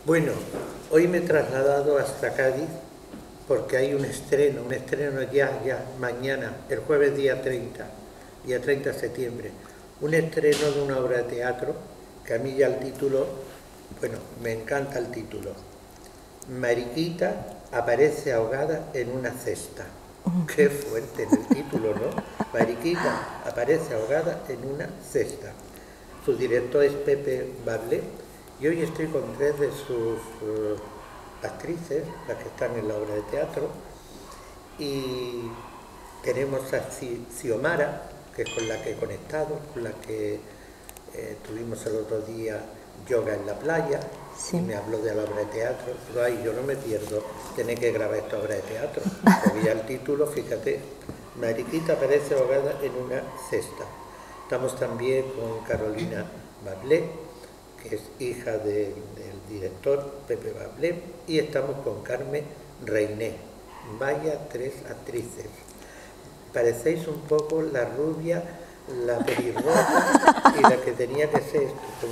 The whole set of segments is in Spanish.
Bueno, hoy me he trasladado hasta Cádiz porque hay un estreno ya, mañana, el jueves día 30 de septiembre, un estreno de una obra de teatro que a mí ya el título, bueno, me encanta el título. Mariquita aparece ahogada en una cesta. Qué fuerte en el título, ¿no? Mariquita aparece ahogada en una cesta. Su director es Pepe Bablé y hoy estoy con tres de sus actrices, las que están en la obra de teatro, y tenemos a Xiomara, que es con la que he conectado, con la que tuvimos el otro día yoga en la playa, sí. Y me habló de la obra de teatro. Pero ay, yo no me pierdo tener que grabar esta obra de teatro. Había el título, fíjate, Mariquita aparece ahogada en una cesta. Estamos también con Carolina Bablé, que es hija del director Pepe Bablé, y estamos con Carmen Reiné. Vaya tres actrices. Parecéis un poco la rubia, la pelirroja y la que tenía que ser.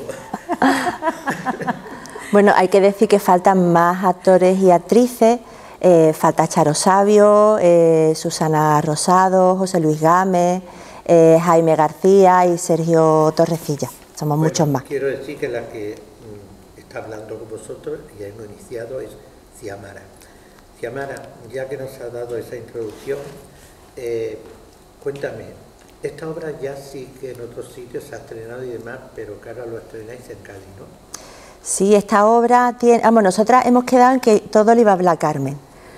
Bueno, hay que decir que faltan más actores y actrices. Falta Charo Sabio, Susana Rosado, José Luis Gámez, Jaime García y Sergio Torrecilla. Somos muchos más. Quiero decir que la que está hablando con vosotros y hemos iniciado es Xiomara. Xiomara, ya que nos ha dado esa introducción, cuéntame, esta obra ya sí que en otros sitios se ha estrenado y demás, pero que ahora lo estrenáis en Cádiz, ¿no? Sí, esta obra tiene... Vamos, nosotras hemos quedado en que todo le iba a hablar Carmen,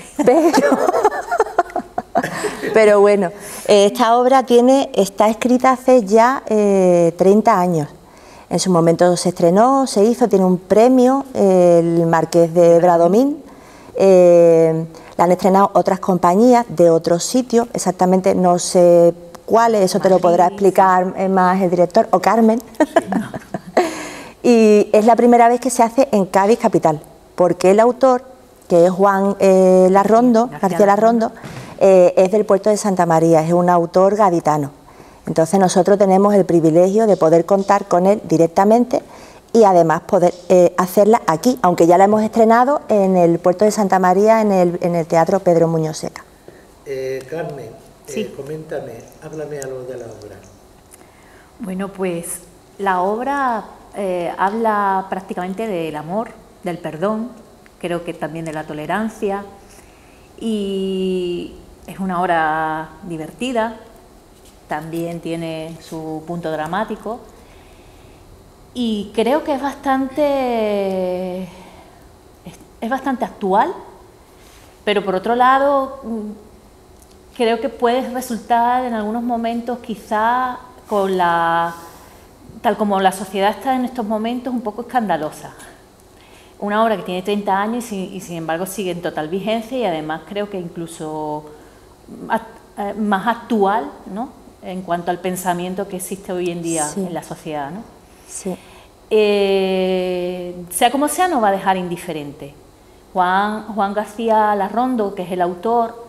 pero bueno, esta obra está escrita hace ya 30 años. En su momento se estrenó, se hizo, tiene un premio, el Marqués de Bradomín. La han estrenado otras compañías de otros sitios, exactamente no sé cuáles, eso te lo podrá explicar más el director, o Carmen. Y es la primera vez que se hace en Cádiz capital, porque el autor, que es Juan García Larrondo, es del puerto de Santa María, es un autor gaditano. Entonces nosotros tenemos el privilegio de poder contar con él directamente y además poder hacerla aquí, aunque ya la hemos estrenado en el puerto de Santa María, en el Teatro Pedro Muñoz Seca. Carmen, sí. Coméntame, háblame algo de la obra. Bueno, pues la obra habla prácticamente del amor, del perdón, creo que también de la tolerancia, y es una obra divertida, también tiene su punto dramático, y creo que es bastante actual, pero por otro lado creo que puede resultar en algunos momentos, quizá tal como la sociedad está en estos momentos, un poco escandalosa. Una obra que tiene 30 años y sin embargo sigue en total vigencia, y además creo que incluso más actual, ¿no?, en cuanto al pensamiento que existe hoy en día, sí, en la sociedad, ¿no? Sí. Sea como sea, no va a dejar indiferente. Juan García Larrondo, que es el autor,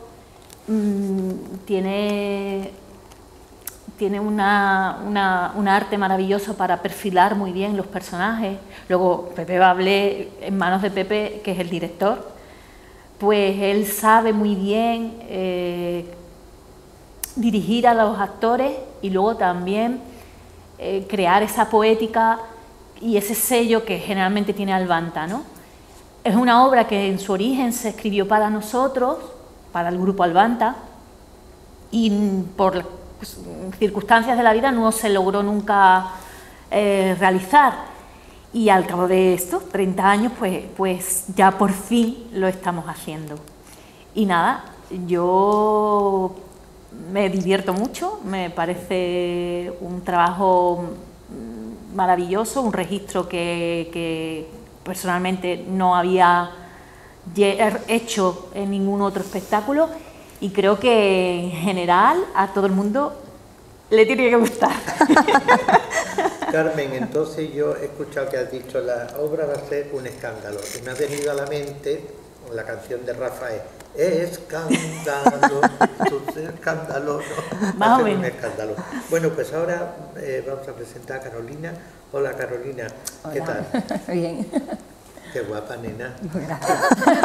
tiene un arte maravilloso para perfilar muy bien los personajes. Luego Pepe Bablé, en manos de Pepe, que es el director, pues él sabe muy bien dirigir a los actores y luego también crear esa poética y ese sello que generalmente tiene Albanta, ¿no? Es una obra que en su origen se escribió para nosotros, para el grupo Albanta, y por circunstancias de la vida no se logró nunca realizar, y al cabo de estos 30 años pues ya por fin lo estamos haciendo. Y nada, yo me divierto mucho, me parece un trabajo maravilloso, un registro que personalmente no había hecho en ningún otro espectáculo, y creo que en general a todo el mundo le tiene que gustar. Carmen, entonces yo he escuchado que has dicho la obra va a ser un escándalo, y me ha venido a la mente la canción de Rafael, escándalo, escándalo, no, más o menos. Un escándalo. Bueno, pues ahora vamos a presentar a Carolina. Hola Carolina, ¿qué Hola. tal? Bien. Qué guapa, nena. Gracias.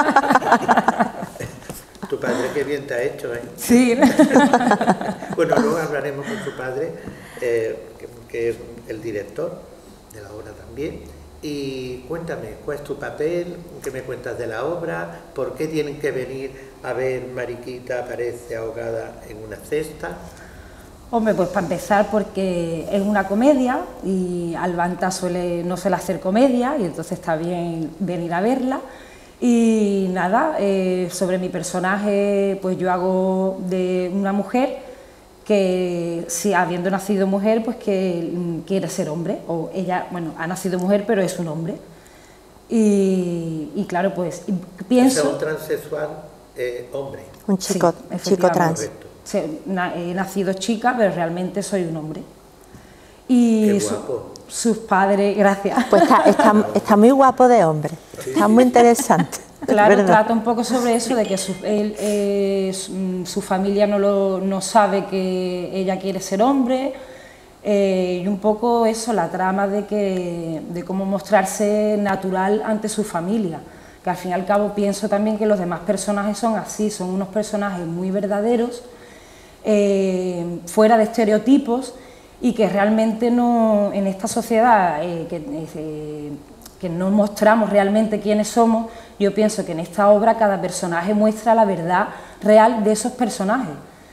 Tu padre qué bien te ha hecho, ¿eh? Sí. Bueno, luego hablaremos con tu padre, que es el director de la obra también. Y cuéntame, ¿cuál es tu papel? ¿Qué me cuentas de la obra? ¿Por qué tienen que venir a ver Mariquita aparece ahogada en una cesta? Hombre, pues para empezar porque es una comedia y Albanta no suele hacer comedia y entonces está bien venir a verla. Y nada, sobre mi personaje, pues yo hago de una mujer que, si habiendo nacido mujer, pues que quiere ser hombre, o ella, bueno, ha nacido mujer pero es un hombre. Y claro, pues pienso... O sea, un transexual hombre. Un chico, sí, chico trans. Correcto. He nacido chica, pero realmente soy un hombre. Y Qué guapo. sus padres, gracias. Pues está muy guapo de hombre, está muy interesante. Claro, ¿verdad? trata un poco sobre eso, de que su familia no sabe que ella quiere ser hombre, y un poco eso, la trama de cómo mostrarse natural ante su familia, que al fin y al cabo pienso también que los demás personajes son así, son unos personajes muy verdaderos, fuera de estereotipos, y que realmente no, en esta sociedad que no mostramos realmente quiénes somos, yo pienso que en esta obra cada personaje muestra la verdad real de esos personajes.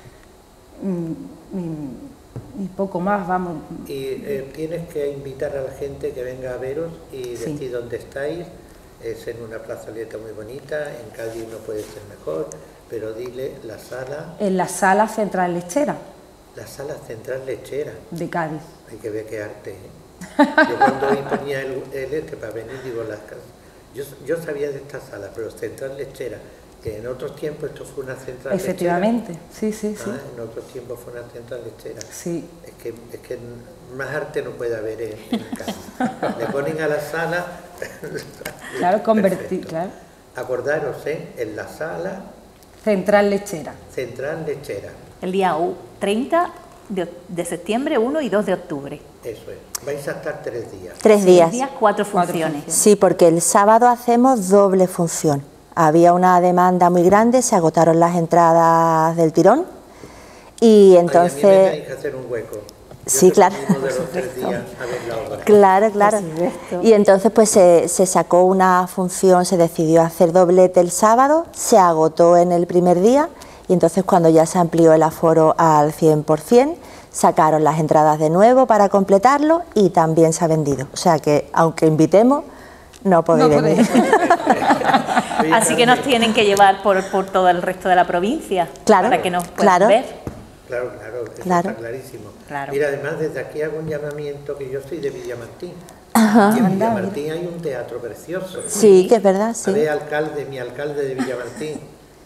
Y poco más, vamos. Y tienes que invitar a la gente que venga a veros y decir Sí. dónde estáis. Es en una plazoleta muy bonita, en Cádiz no puede ser mejor, pero dile la sala... En la Sala Central Lechera La sala central lechera. de Cádiz. Hay que ver qué arte, ¿eh? Yo cuando imponía el para venir, digo, las casas. Yo sabía de esta sala, pero central lechera, que en otros tiempos esto fue una central Efectivamente, sí, sí, lechera. sí. Ah, en otros tiempos fue una central lechera. Sí. Es que más arte no puede haber en casa. Le ponen a la sala... Claro, convertir, Perfecto. claro. Acordaros, en la sala Central Lechera. central lechera. El día 30 de septiembre, 1 y 2 de octubre. Eso es. Vais a estar 3 días. 3 días. 4 funciones. Sí, porque el sábado hacemos doble función. Había una demanda muy grande, se agotaron las entradas del tirón y Ay, a mí me entonces... tenéis que hacer un hueco. Yo Sí, te claro. uno de los 3 días a ver la obra. Claro, claro. Y entonces pues se sacó una función, se decidió hacer doblete el sábado, se agotó en el primer día y entonces cuando ya se amplió el aforo al 100%, sacaron las entradas de nuevo para completarlo y también se ha vendido. O sea que aunque invitemos, no podéis No venir. Oye, Así que Carmen, nos tienen que llevar por todo el resto de la provincia Claro, para que nos puedan claro. ver. Claro, claro, eso Claro. está clarísimo. Claro. Mira, además desde aquí hago un llamamiento, que yo soy de Villamartín. Ajá. Y en Anda, Villamartín hay un teatro precioso. Sí, que es verdad, A sí. ver, mi alcalde de Villamartín,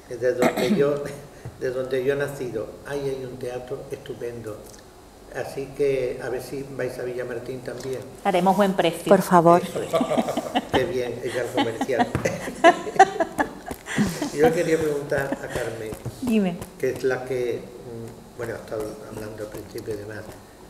de donde yo he nacido, ahí hay un teatro estupendo. Así que a ver si vais a Villamartín también. Haremos buen precio. Por favor. Eso es. Qué bien, ella es comercial. Yo quería preguntar a Carmen, Dime. que es la que, bueno, ha estado hablando al principio y demás.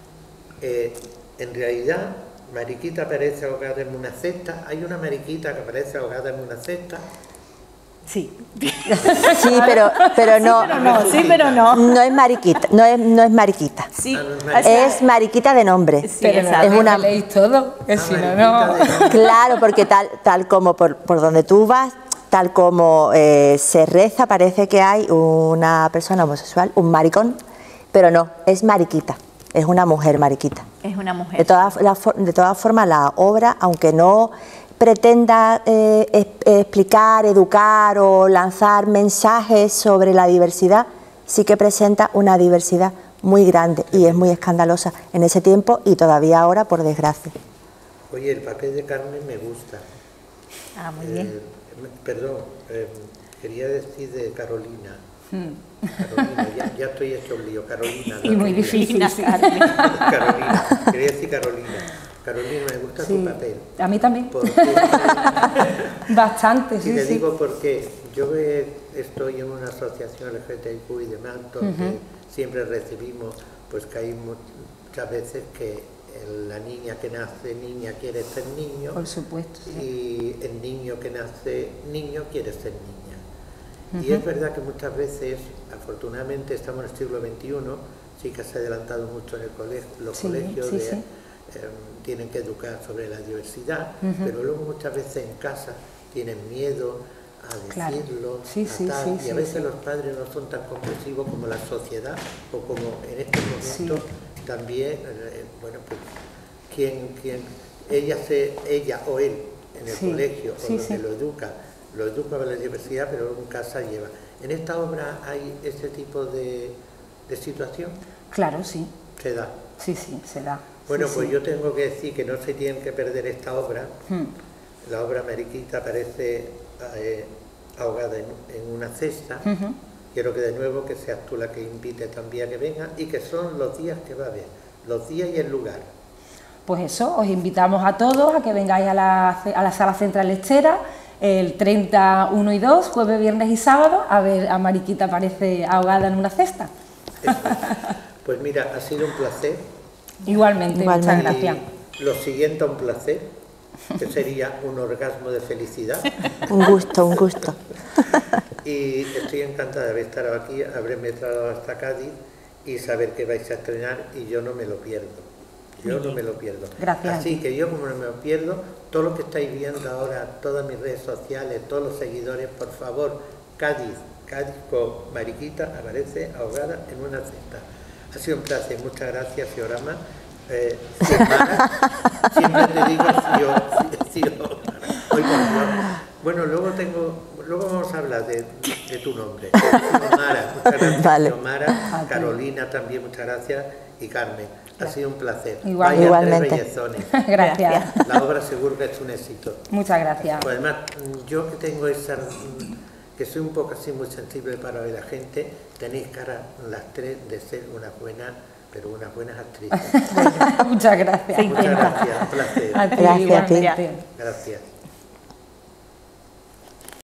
En realidad, Mariquita aparece ahogada en una cesta. Hay una Mariquita que aparece ahogada en una cesta. Sí. Sí, pero no, Sí, pero no. no es mariquita, no es mariquita. Sí. Ah, no es o mariquita. sea, Es mariquita de nombre. Sí, Pero exacto. es una- leéis todo, que si no, Mariquita no. de- Claro, porque tal como por donde tú vas, tal como se reza, parece que hay una persona homosexual, un maricón, pero no, es mariquita, es una mujer mariquita. Es una mujer. De todas formas, la obra, aunque no pretenda explicar, educar o lanzar mensajes sobre la diversidad, sí que presenta una diversidad muy grande y es muy escandalosa en ese tiempo y todavía ahora, por desgracia. Oye, el papel de Carmen me gusta. Ah, muy bien. Perdón, quería decir de Carolina. Carolina, ya estoy hecho un lío. Carolina. Y muy difícil, sí. Carolina, quería decir Carolina. Carolina, me gusta Sí. tu papel. A mí también. Porque, Bastante, y sí, te sí. digo porque yo estoy en una asociación LGTBIQ y demás, donde siempre recibimos, pues que hay muchas veces que la niña que nace niña quiere ser niño. Por supuesto. Sí. Y el niño que nace niño quiere ser niña. Y es verdad que muchas veces, afortunadamente estamos en el siglo XXI, sí que se ha adelantado mucho en el los colegios, tienen que educar sobre la diversidad, pero luego muchas veces en casa tienen miedo a decirlo, y a veces los padres no son tan comprensivos como la sociedad, o como en este momento también, bueno, pues ella o él en el colegio, o donde lo educa para la diversidad, pero luego en casa lleva. ¿En esta obra hay ese tipo de situación? Claro, sí. ¿Se da? Sí, se da. Bueno, pues yo tengo que decir que no se tienen que perder esta obra. La obra Mariquita aparece ahogada en una cesta. Quiero que de nuevo que seas tú la que invite también a que venga, y que son los días que va a haber, los días y el lugar. Pues eso, os invitamos a todos a que vengáis a la Sala Central Lechera el 30, 1 y 2, jueves, viernes y sábado, a ver a Mariquita aparece ahogada en una cesta. Pues mira, ha sido un placer. Igualmente. Muchas gracias. Lo siguiente, un placer, que sería un orgasmo de felicidad. Un gusto, un gusto. Y estoy encantada de haber estado aquí, haberme trasladado hasta Cádiz y saber que vais a estrenar, y yo no me lo pierdo. No me lo pierdo. Gracias. Así que yo, como no me lo pierdo, todo lo que estáis viendo ahora, todas mis redes sociales, todos los seguidores, por favor, Cádiz con Mariquita aparece ahogada en una cesta. Ha sido un placer, muchas gracias, Fiorama. Siempre te digo Bueno, luego vamos a hablar de tu nombre. Xiomara, muchas gracias. Vale. Xiomara, Carolina también, muchas gracias, y Carmen. Ha sido un placer. Igualmente. Gracias. La obra seguro que es un éxito. Muchas gracias. Pues además, yo que tengo que soy un poco así muy sensible para ver a la gente, tenéis cara las tres de ser unas buenas actrices. Muchas gracias. Muchas gracias, un placer. Gracias. Gracias.